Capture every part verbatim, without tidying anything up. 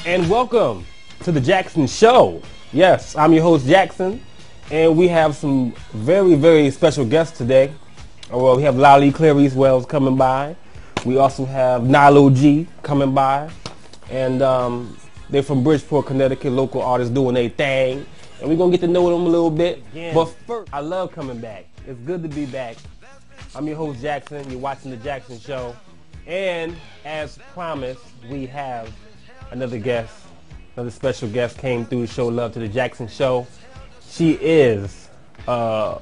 And welcome to the Jackson Show. Yes, I'm your host Jackson, and we have some very, very special guests today. Well, we have Lolly Clarice Wells coming by. We also have Nilo G coming by, and um, they're from Bridgeport, Connecticut, local artists doing their thing. And we're gonna get to know them a little bit. Yeah. But first, I love coming back. It's good to be back. I'm your host Jackson. You're watching the Jackson Show, and as promised, we have another guest, another special guest came through to show love to the Jackson Show. She is uh,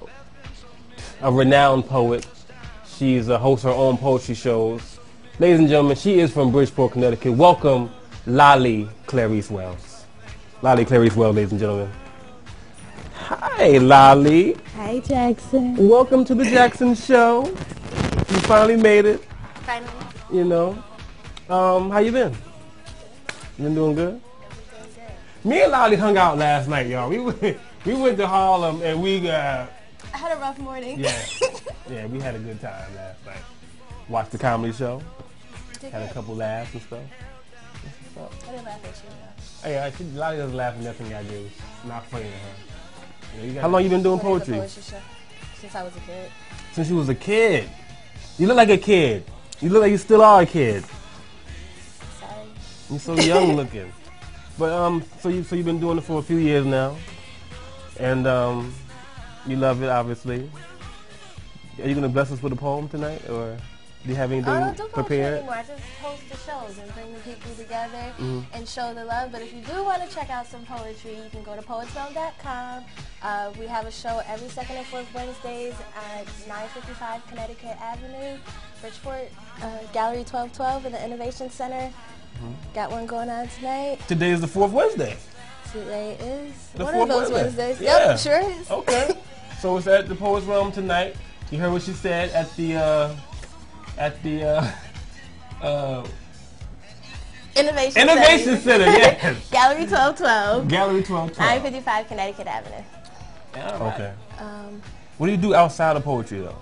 a renowned poet. She's a host of her own poetry shows. Ladies and gentlemen, she is from Bridgeport, Connecticut. Welcome, Lolly Clarice Wells. Lolly Clarice Wells, ladies and gentlemen. Hi, Lolly. Hi, Jackson. Welcome to the Jackson Show. You finally made it. Finally. You know. Um, how you been? You been doing good? Me and Lolly hung out last night, y'all. We went, we went to Harlem and we uh I had a rough morning. Yeah. Yeah, we had a good time last night. Watched the comedy show. Did Had good. a couple laughs and stuff. What's I didn't laugh at you, though. Hey, I, she, Lolly doesn't laugh at nothing I do. It's not funny to her. You know, you got How long you been doing What is poetry? a poetry show? Since I was a kid. Since you was a kid. You look like a kid. You look like you still are a kid. Sorry. You're so young looking. But um, so you so you've been doing it for a few years now, and um, you love it obviously. Are you gonna bless us with a poem tonight, or do you have anything Oh, I don't do poetry prepared? anymore. I just host the shows and bring the people together Mhm. and show the love. But if you do want to check out some poetry, you can go to poets realm dot com. Uh, we have a show every second and fourth Wednesdays at nine fifty-five Connecticut Avenue, Bridgeport, uh, Gallery twelve twelve in the Innovation Center. Mm-hmm. Got one going on tonight. Today is the fourth Wednesday. Today is The one fourth of those Wednesday. Wednesdays. Yeah. Yep, sure is. Okay. So it's at the Poets Realm tonight. You heard what she said at the uh, at the uh, uh, Innovation, Innovation Center. Center. Yes. Gallery twelve twelve. Gallery twelve twelve. nine fifty-five Connecticut Avenue. Right. Okay. Um, What do you do outside of poetry though?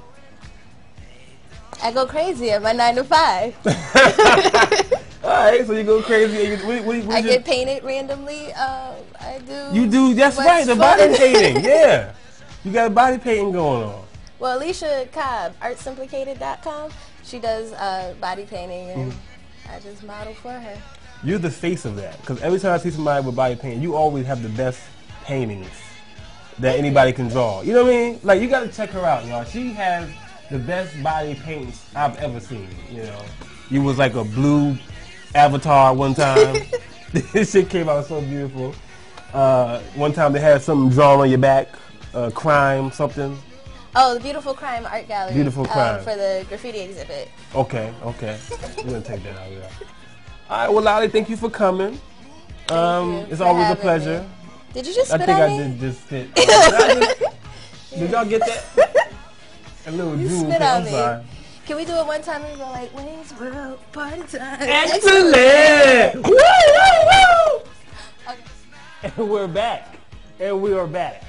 I go crazy at my nine to five. All right, so you go crazy. And you, what, what, what I you, get painted randomly. Um, I do. You do. That's what's right. The fun. body painting. Yeah. You got body painting going on. Well, Alicia Cobb, arts implicated dot com. She does uh, body painting, and mm. I just model for her. You're the face of that, because every time I see somebody with body painting, you always have the best paintings that anybody can draw. You know what I mean? Like, you got to check her out, y'all. She has the best body paintings I've ever seen. You know, you was like a blue avatar one time. This shit came out so beautiful. Uh, one time they had something drawn on your back, uh, crime, something. Oh, the Beautiful Crime Art Gallery. Beautiful Crime. Um, for the graffiti exhibit. Okay, okay. We're going to take that out, yeah. All right, well, Lolly, thank you for coming. Thank um, you it's for always a having pleasure. me. Did you just I spit think on I me? did just spit. Uh, did, I just, did y'all get that? A little You drool. spit Okay, on I'm me. sorry. Can we do it one time and go like, Wayne's World, party time. Excellent! Woo, woo, woo! Okay. And we're back. And we are back.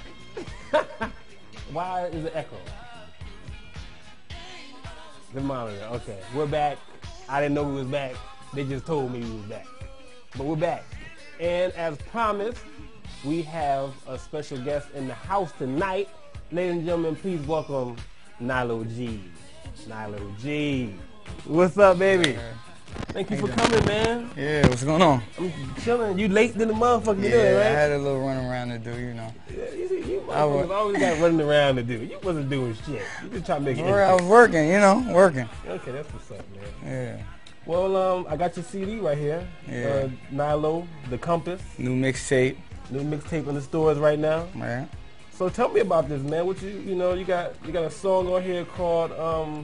Why is it echo? The monitor. Okay, we're back. I didn't know we was back. They just told me we was back. But we're back. And as promised, we have a special guest in the house tonight. Ladies and gentlemen, please welcome Nilo G. Nilo G. What's up, baby? Thank you for coming, man. Yeah, what's going on? I'm chilling. You late than the motherfucker Yeah, today, right? I had a little run around to do, you know. Yeah, you, see, you I was- motherfuckers always got running around to do. You wasn't doing shit. You just trying to make it. I was working, you know, working. Okay, that's what's up, man. Yeah. Well, um, I got your C D right here. Yeah. Uh, Nilo, The Compass. New mixtape. New mixtape in the stores right now. Right. So tell me about this, man. What you, you know, you got, you got a song on here called, um,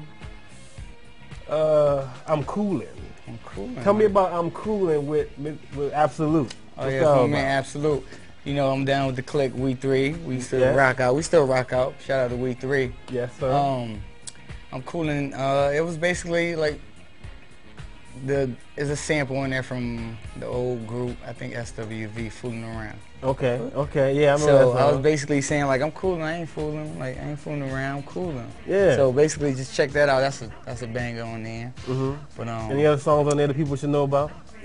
uh, I'm Coolin'. I'm cool. Tell me about I'm Coolin' with, with Absolute. Oh What's yeah, that all for me, about? Absolute. You know, I'm down with the clique, We Three. We still Yeah. rock out. We still rock out. Shout out to We Three. Yes, sir. Um, I'm coolin'. Uh, it was basically like the is a sample in there from the old group. I think S W V, Fooling Around. Okay, okay, yeah, I remember So that I was song. basically saying like I'm coolin', I ain't fooling, like I ain't fooling around, I'm coolin'. Yeah. So basically, just check that out. That's a that's a banger on there. Mm-hmm. But um, Any other songs on there that people should know about?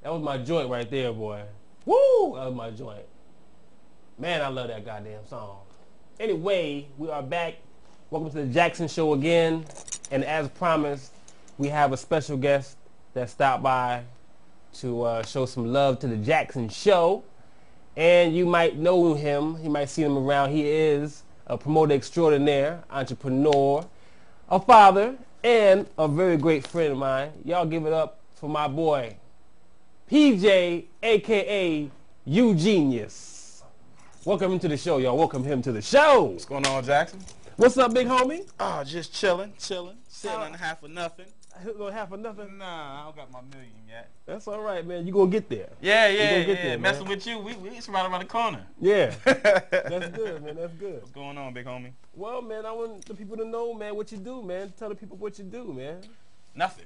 That was my joint right there, boy. Woo! That was my joint. Man, I love that goddamn song. Anyway, we are back. Welcome to the Jackson Show again. And as promised, we have a special guest that stopped by to uh, show some love to the Jackson Show. And you might know him. You might see him around. He is a promoter extraordinaire, entrepreneur, a father, and a very great friend of mine. Y'all give it up for my boy, P J, a k a. Eugenius. Welcome him to the show, y'all. Welcome him to the show. What's going on, Jackson? What's up, big homie? Oh, just chilling, chilling, sitting How- on half of nothing. Gonna have for nothing? Nah, I don't got my million yet. That's all right, man. You gonna get there. Yeah, You yeah, gonna get yeah. there, man. Messing with you, we we it's right around the corner. Yeah. That's good, man. That's good. What's going on, big homie? Well, man, I want the people to know, man, what you do, man. Tell the people what you do, man. Nothing.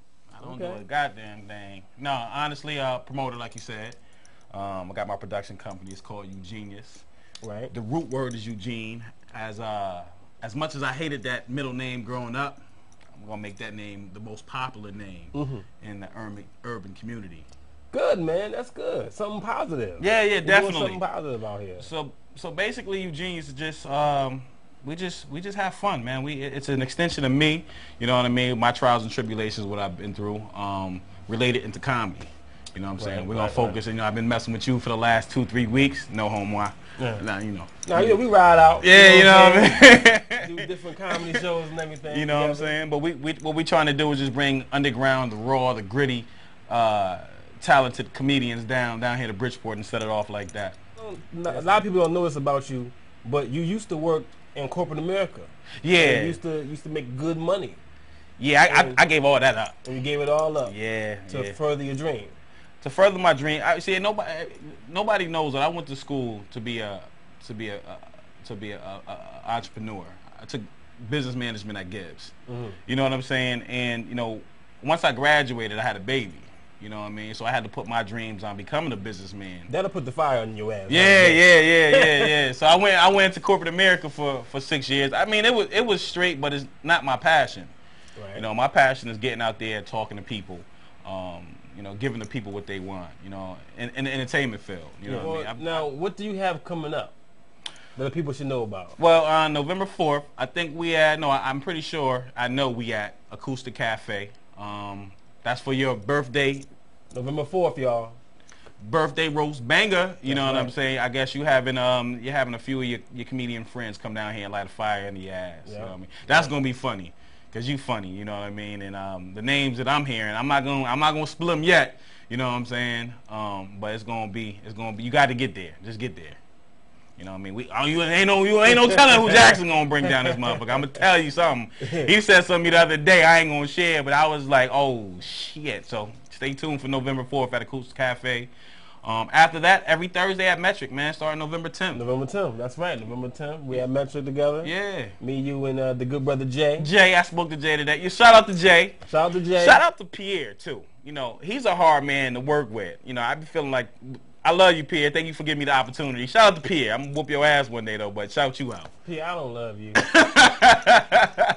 I don't Okay. do a goddamn thing. No, honestly, uh, promoter, like you said. Um, I got my production company. It's called Eugenius. Right. The root word is Eugene. As uh, as much as I hated that middle name growing up, I'm gonna make that name the most popular name Mm-hmm. in the urban urban community. Good, man. That's good. Something positive. Yeah, yeah, We're doing definitely. something positive out here. So so basically, Eugenius is just um, we just we just have fun, man. We it's an extension of me. You know what I mean? My trials and tribulations, what I've been through, um, related into comedy. You know what I'm saying? Right, We're gonna right, focus. right. You know, I've been messing with you for the last two, three weeks. No homo. Yeah. Nah, you know. Now, yeah, we ride out. Yeah, you know what I'm I mean. Do different comedy shows and everything. You know what I'm together. saying? But we, we what we trying to do is just bring underground, the raw, the gritty, uh, talented comedians down down here to Bridgeport and set it off like that. Well, a lot of people don't know this about you, but you used to work in corporate America. Yeah. And you used to used to make good money, Yeah, I, I, I gave all that up. and you gave it all up Yeah, to yeah. further your dream. To further my dream, I see nobody nobody knows that I went to school to be a to be a, a to be a, a, a entrepreneur. I took business management at Gibbs. Mm-hmm. You know what I'm saying? And you know, once I graduated, I had a baby. You know what I mean? So I had to put my dreams on becoming a businessman. That'll put the fire on your ass. Yeah, yeah, yeah, yeah, yeah. So I went I went to corporate America for, for six years. I mean, it was it was straight, but it's not my passion. Right. You know, my passion is getting out there, talking to people, um, you know, giving the people what they want, you know, in, in the entertainment field. You know Yeah, what well, I mean? I- now, what do you have coming up that the people should know about? Well, on November fourth, I think we at, no, I- I'm pretty sure, I know we at Acoustic Cafe. Um, that's for your birthday, November fourth, y'all. birthday roast banger. You know That's what I'm right. saying? I guess you having um you're having a few of your, your comedian friends come down here and light a fire in the ass. You Yeah. know what I mean? That's gonna be funny, cause you funny. You know what I mean? And um the names that I'm hearing, I'm not gonna I'm not gonna split them yet. You know what I'm saying? Um, but it's gonna be it's gonna be. You got to get there. Just get there. You know what I mean? We oh, you ain't no you ain't no telling who Jackson gonna bring down this motherfucker. I'm gonna tell you something. He said something the other day. I ain't gonna share, but I was like, oh shit. So stay tuned for November fourth at Acoustic Cafe. Um, after that, every Thursday at Metric, man, starting November tenth. November tenth. That's right. November tenth. We had Metro together. Yeah. Me, you, and uh, the good brother Jay. Jay, I spoke to Jay today. You shout out to Jay. Shout out to Jay. Shout out to Pierre too. You know, he's a hard man to work with. You know, I be feeling like I love you, Pierre. Thank you for giving me the opportunity. Shout out to Pierre. I'm gonna whoop your ass one day though, but shout you out. P, I don't love you.